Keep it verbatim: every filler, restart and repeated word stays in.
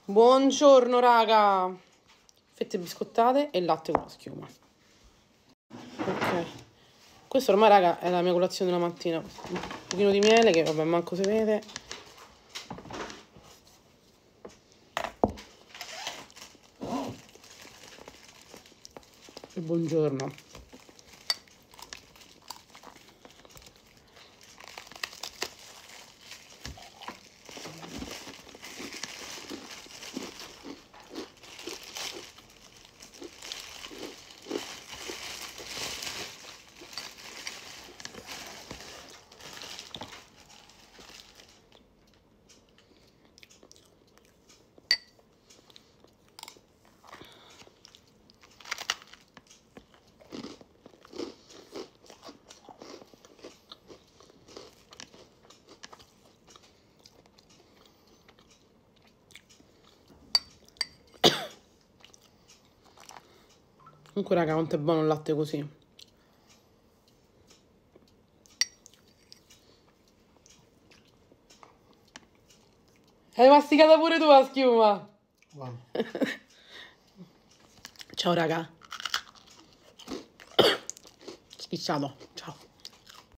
Buongiorno raga, fette biscottate e latte con la schiuma. Ok, questo ormai raga è la mia colazione della mattina. Un pochino di miele che vabbè manco si vede. E buongiorno. Comunque raga, quanto è buono il latte così. Hai masticata pure tu la schiuma. Wow. Ciao raga. Schizzato.